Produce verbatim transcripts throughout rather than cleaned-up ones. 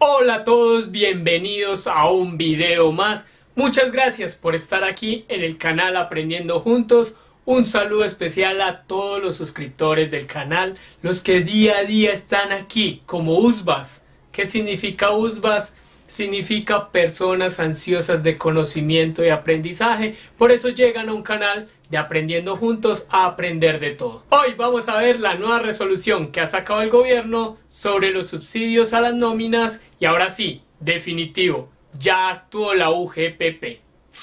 Hola a todos, bienvenidos a un video más. Muchas gracias por estar aquí en el canal Aprendiendo Juntos. Un saludo especial a todos los suscriptores del canal, los que día a día están aquí como U S B A S. ¿Qué significa U S B A S? Significa personas ansiosas de conocimiento y aprendizaje. Por eso llegan a un canal de Aprendiendo Juntos a aprender de todo. Hoy vamos a ver la nueva resolución que ha sacado el gobierno sobre los subsidios a las nóminas. Y ahora sí, definitivo, ya actuó la U G P P.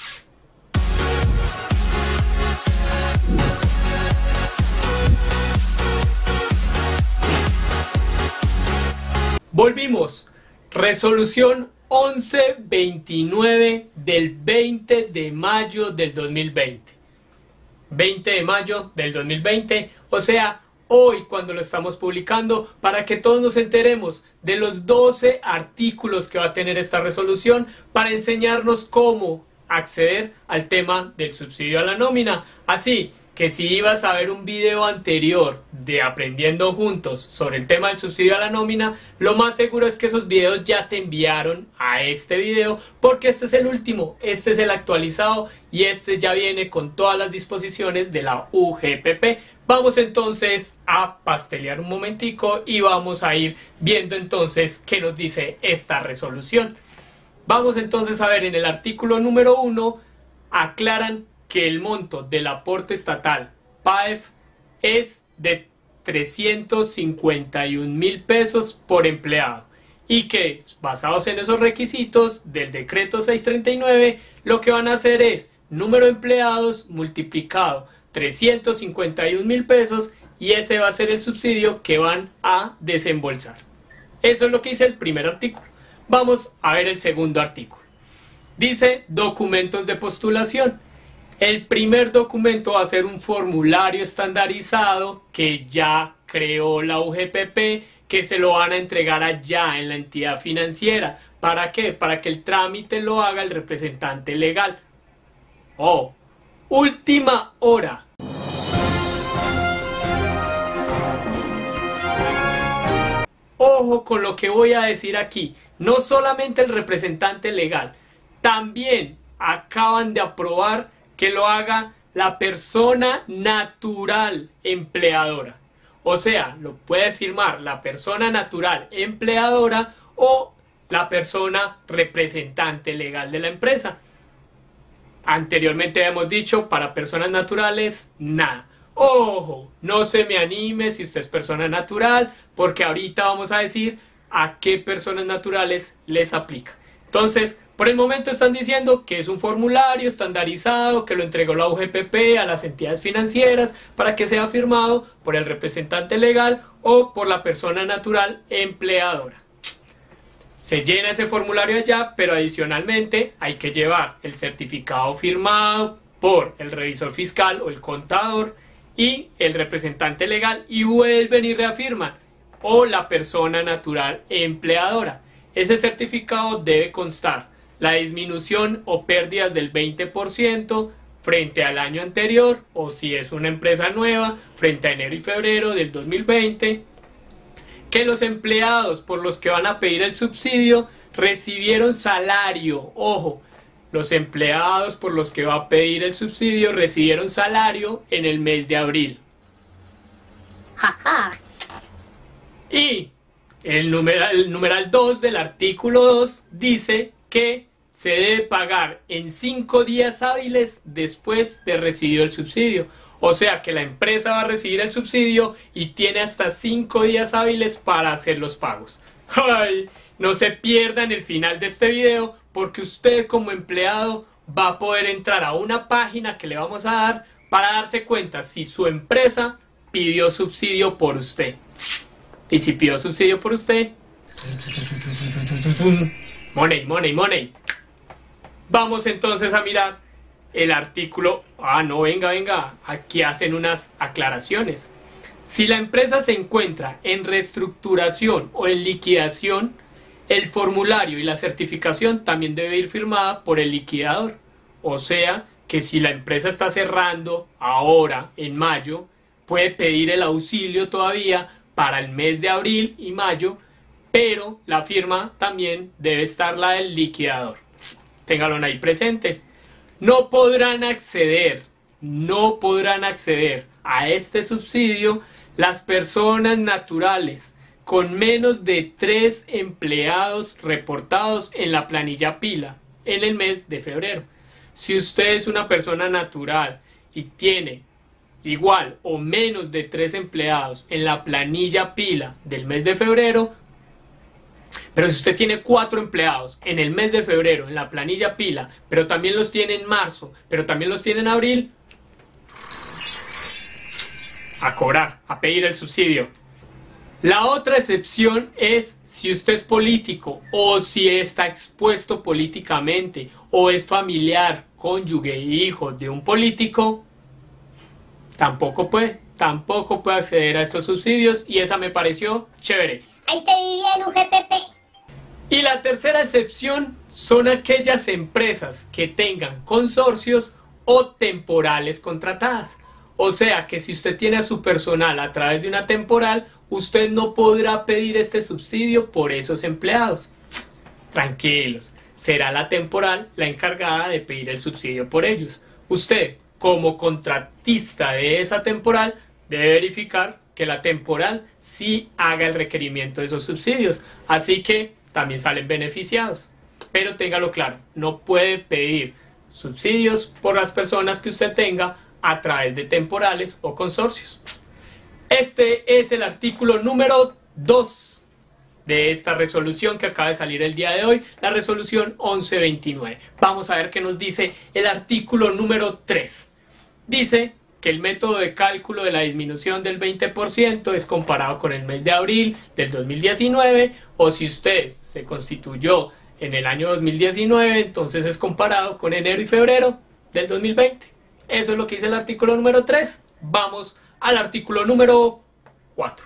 Volvimos. Resolución once veintinueve del veinte de mayo del dos mil veinte. veinte de mayo del dos mil veinte, o sea, hoy cuando lo estamos publicando, para que todos nos enteremos de los doce artículos que va a tener esta resolución para enseñarnos cómo acceder al tema del subsidio a la nómina. Así que si ibas a ver un video anterior de Aprendiendo Juntos sobre el tema del subsidio a la nómina, lo más seguro es que esos videos ya te enviaron a este video, porque este es el último, este es el actualizado y este ya viene con todas las disposiciones de la U G P P. Vamos entonces a pastelear un momentico y vamos a ir viendo entonces qué nos dice esta resolución. Vamos entonces a ver en el artículo número uno, aclaran que el monto del aporte estatal P A E F es de trescientos cincuenta y un mil pesos por empleado y que, basados en esos requisitos del decreto seiscientos treinta y nueve, lo que van a hacer es número de empleados multiplicado trescientos cincuenta y un mil pesos y ese va a ser el subsidio que van a desembolsar. Eso es lo que dice el primer artículo. Vamos a ver el segundo artículo. Dice documentos de postulación. El primer documento va a ser un formulario estandarizado que ya creó la U G P P, que se lo van a entregar allá en la entidad financiera. ¿Para qué? Para que el trámite lo haga el representante legal. Oh, última hora. Ojo con lo que voy a decir aquí. No solamente el representante legal, también acaban de aprobar que lo haga la persona natural empleadora. O sea, lo puede firmar la persona natural empleadora o la persona representante legal de la empresa. Anteriormente hemos dicho, para personas naturales, nada. Ojo, no se me anime si usted es persona natural, porque ahorita vamos a decir a qué personas naturales les aplica. Entonces, por el momento están diciendo que es un formulario estandarizado que lo entregó la U G P P a las entidades financieras para que sea firmado por el representante legal o por la persona natural empleadora. Se llena ese formulario allá, pero adicionalmente hay que llevar el certificado firmado por el revisor fiscal o el contador y el representante legal y vuelven y reafirman o la persona natural empleadora. Ese certificado debe constar la disminución o pérdidas del veinte por ciento frente al año anterior, o si es una empresa nueva, frente a enero y febrero del dos mil veinte, que los empleados por los que van a pedir el subsidio recibieron salario. Ojo, los empleados por los que va a pedir el subsidio recibieron salario en el mes de abril. Jaja. Y el numeral, el numeral dos del artículo dos dice que se debe pagar en cinco días hábiles después de recibido el subsidio. O sea que la empresa va a recibir el subsidio y tiene hasta cinco días hábiles para hacer los pagos. ¡Ay! No se pierdan el final de este video, porque usted como empleado va a poder entrar a una página que le vamos a dar para darse cuenta si su empresa pidió subsidio por usted. Y si pidió subsidio por usted, money, money, money. Vamos entonces a mirar el artículo. Ah, no, venga, venga. Aquí hacen unas aclaraciones. Si la empresa se encuentra en reestructuración o en liquidación, el formulario y la certificación también debe ir firmada por el liquidador. O sea que si la empresa está cerrando ahora, en mayo, puede pedir el auxilio todavía para el mes de abril y mayo pero la firma también debe estar la del liquidador. Ténganlo ahí presente. No podrán acceder, no podrán acceder a este subsidio las personas naturales con menos de tres empleados reportados en la planilla pila en el mes de febrero. Si usted es una persona natural y tiene igual o menos de tres empleados en la planilla pila del mes de febrero, pero si usted tiene cuatro empleados en el mes de febrero en la planilla pila, pero también los tiene en marzo, pero también los tiene en abril, a cobrar, a pedir el subsidio. La otra excepción es si usted es político o si está expuesto políticamente o es familiar, cónyuge, hijo de un político, tampoco puede, tampoco puede acceder a estos subsidios y esa me pareció chévere. Ahí te vi bien, U G P P. Y la tercera excepción son aquellas empresas que tengan consorcios o temporales contratadas. O sea que si usted tiene a su personal a través de una temporal, usted no podrá pedir este subsidio por esos empleados. Tranquilos, será la temporal la encargada de pedir el subsidio por ellos. Usted, como contratista de esa temporal, debe verificar que la temporal sí haga el requerimiento de esos subsidios. Así que también salen beneficiados. Pero téngalo claro, no puede pedir subsidios por las personas que usted tenga a través de temporales o consorcios. Este es el artículo número dos de esta resolución que acaba de salir el día de hoy, la resolución once veintinueve. Vamos a ver qué nos dice el artículo número tres. Dice que el método de cálculo de la disminución del veinte por ciento es comparado con el mes de abril del dos mil diecinueve, o si usted se constituyó en el año dos mil diecinueve, entonces es comparado con enero y febrero del dos mil veinte. Eso es lo que dice el artículo número tres. Vamos al artículo número cuatro.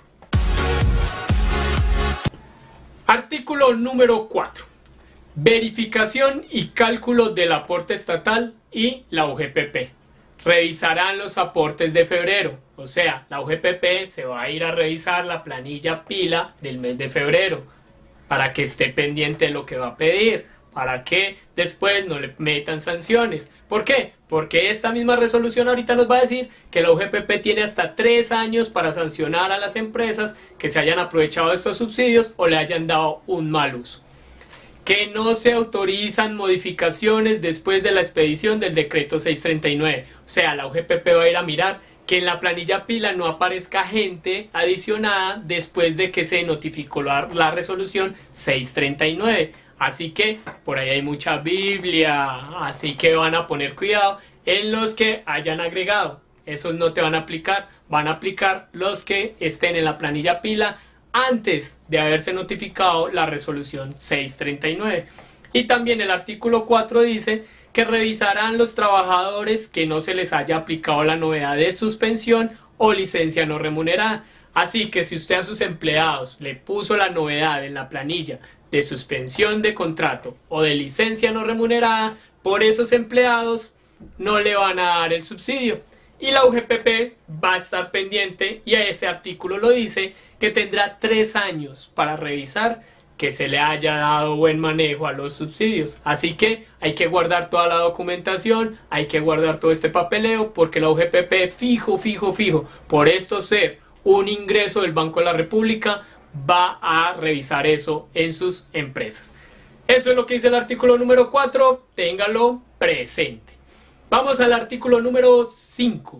Artículo número cuatro. Verificación y cálculo del aporte estatal y la U G P P. Revisarán los aportes de febrero. O sea, la U G P P se va a ir a revisar la planilla pila del mes de febrero para que esté pendiente de lo que va a pedir, para que después no le metan sanciones. ¿Por qué? Porque esta misma resolución ahorita nos va a decir que la U G P P tiene hasta tres años para sancionar a las empresas que se hayan aprovechado de estos subsidios o le hayan dado un mal uso. Que no se autorizan modificaciones después de la expedición del decreto seiscientos treinta y nueve. O sea, la U G P P va a ir a mirar que en la planilla pila no aparezca gente adicionada después de que se notificó la, la resolución seiscientos treinta y nueve. Así que por ahí hay mucha Biblia, así que van a poner cuidado en los que hayan agregado. Esos no te van a aplicar, van a aplicar los que estén en la planilla pila antes de haberse notificado la resolución seiscientos treinta y nueve. Y también el artículo cuatro dice que revisarán los trabajadores que no se les haya aplicado la novedad de suspensión o licencia no remunerada. Así que si usted a sus empleados le puso la novedad en la planilla de suspensión de contrato o de licencia no remunerada, por esos empleados no le van a dar el subsidio. Y la U G P P va a estar pendiente, y ese artículo lo dice, que tendrá tres años para revisar que se le haya dado buen manejo a los subsidios. Así que hay que guardar toda la documentación, hay que guardar todo este papeleo, porque la U G P P fijo, fijo, fijo, por esto ser un ingreso del Banco de la República, va a revisar eso en sus empresas. Eso es lo que dice el artículo número cuatro, téngalo presente. Vamos al artículo número cinco.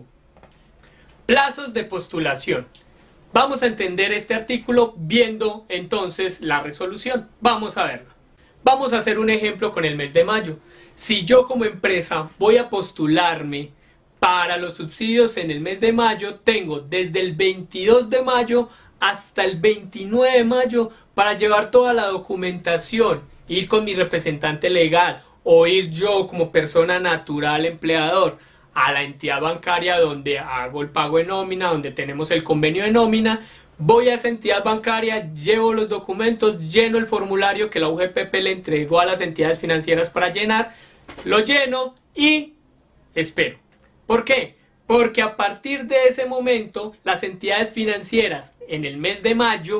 Plazos de postulación. Vamos a entender este artículo viendo entonces la resolución. Vamos a verlo. Vamos a hacer un ejemplo con el mes de mayo. Si yo como empresa voy a postularme para los subsidios en el mes de mayo, tengo desde el veintidós de mayo hasta el veintinueve de mayo para llevar toda la documentación, ir con mi representante legal o ir yo como persona natural empleador a la entidad bancaria donde hago el pago de nómina, donde tenemos el convenio de nómina. Voy a esa entidad bancaria, llevo los documentos, lleno el formulario que la U G P P le entregó a las entidades financieras para llenar, lo lleno y espero. ¿Por qué? Porque a partir de ese momento las entidades financieras en el mes de mayo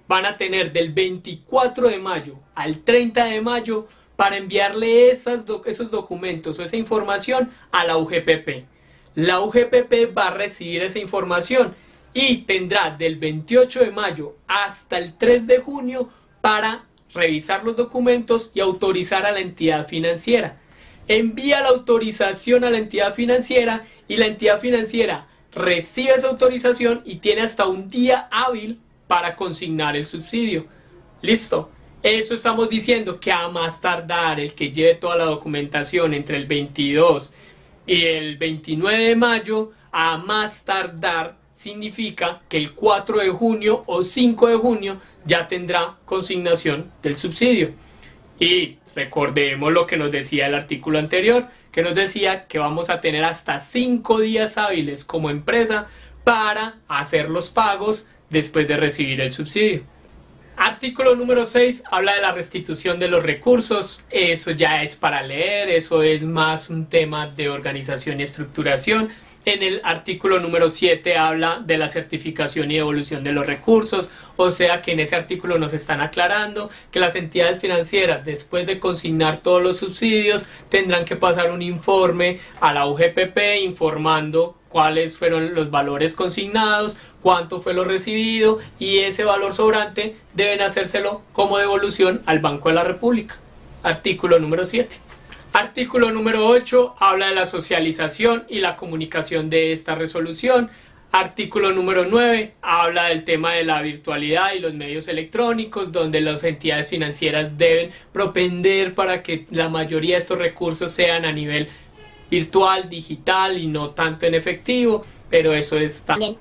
van a tener del veinticuatro de mayo al treinta de mayo para enviarle esas doc- esos documentos o esa información a la U G P P. La U G P P va a recibir esa información y tendrá del veintiocho de mayo hasta el tres de junio para revisar los documentos y autorizar a la entidad financiera. Envía la autorización a la entidad financiera y la entidad financiera recibe esa autorización y tiene hasta un día hábil para consignar el subsidio. Listo. Eso estamos diciendo que a más tardar el que lleve toda la documentación entre el veintidós y el veintinueve de mayo, a más tardar significa que el cuatro de junio o cinco de junio ya tendrá consignación del subsidio. Y recordemos lo que nos decía el artículo anterior, que nos decía que vamos a tener hasta cinco días hábiles como empresa para hacer los pagos después de recibir el subsidio. Artículo número seis habla de la restitución de los recursos. Eso ya es para leer, eso es más un tema de organización y estructuración. En el artículo número siete habla de la certificación y devolución de los recursos, o sea que en ese artículo nos están aclarando que las entidades financieras, después de consignar todos los subsidios, tendrán que pasar un informe a la U G P P informando cuáles fueron los valores consignados, cuánto fue lo recibido, y ese valor sobrante deben hacérselo como devolución al Banco de la República. Artículo número siete. Artículo número ocho habla de la socialización y la comunicación de esta resolución. Artículo número nueve habla del tema de la virtualidad y los medios electrónicos, donde las entidades financieras deben propender para que la mayoría de estos recursos sean a nivel virtual, digital y no tanto en efectivo, pero eso está bien.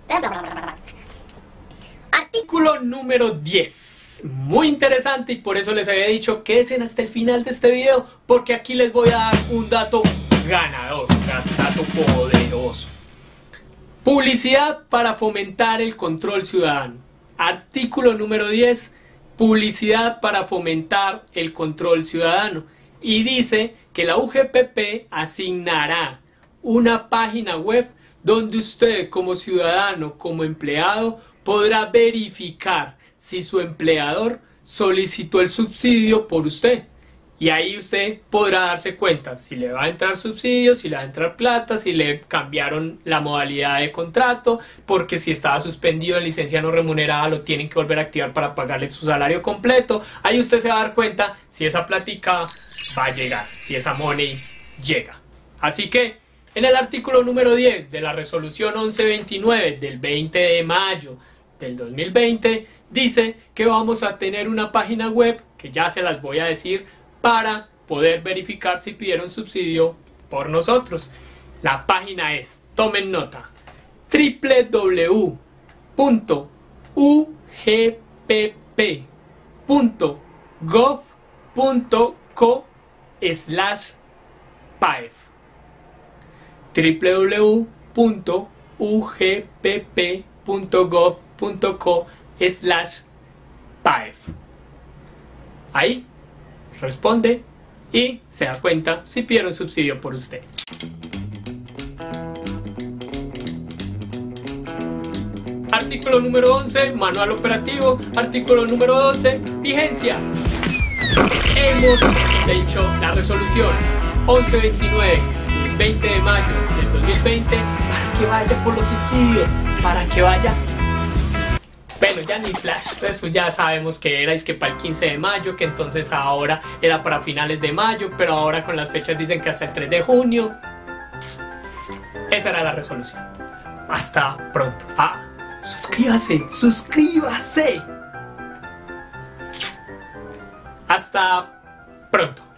Artículo número diez, muy interesante, y por eso les había dicho quédense hasta el final de este video, porque aquí les voy a dar un dato ganador, un dato poderoso. Publicidad para fomentar el control ciudadano. Artículo número diez, publicidad para fomentar el control ciudadano. Y dice que la U G P P asignará una página web donde usted como ciudadano, como empleado, podrá verificar si su empleador solicitó el subsidio por usted. Y ahí usted podrá darse cuenta si le va a entrar subsidio, si le va a entrar plata, si le cambiaron la modalidad de contrato, porque si estaba suspendido en licencia no remunerada lo tienen que volver a activar para pagarle su salario completo. Ahí usted se va a dar cuenta si esa plática va a llegar, si esa money llega. Así que en el artículo número diez de la resolución once veintinueve del veinte de mayo del dos mil veinte dice que vamos a tener una página web, que ya se las voy a decir, para poder verificar si pidieron subsidio por nosotros. La página es, tomen nota, doble u doble u doble u punto u g p p punto gov punto co slash p a e f. doble u doble u doble u punto u g p p punto gov punto co slash p a e f. Ahí responde y se da cuenta si pidieron subsidio por usted. Artículo número once, manual operativo. Artículo número doce, vigencia. Hemos hecho la resolución once veintinueve del veinte de mayo del dos mil veinte para que vaya por los subsidios, para que vaya. Bueno, ya ni flash, eso ya sabemos que era, es que para el quince de mayo, que entonces ahora era para finales de mayo, pero ahora con las fechas dicen que hasta el tres de junio. Esa era la resolución. Hasta pronto. Ah, suscríbase, suscríbase. Hasta pronto.